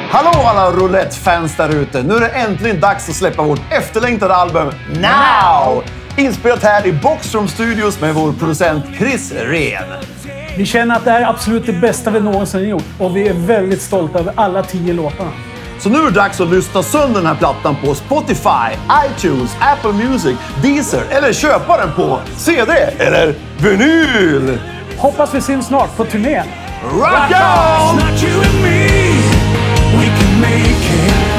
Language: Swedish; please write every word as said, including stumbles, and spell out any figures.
Hallå alla roulette-fans där ute. Nu är det äntligen dags att släppa vårt efterlängtade album Now! Inspelat här i Boxroom Studios med vår producent Chris Rehn. Vi känner att det här är absolut det bästa vi någonsin gjort och vi är väldigt stolta över alla tio låtarna. Så nu är det dags att lyssna sönder den här plattan på Spotify, iTunes, Apple Music, Deezer eller köpa den på C D eller vinyl. Hoppas vi syns snart på turnén. Rock on! It's not you and me. We can make it.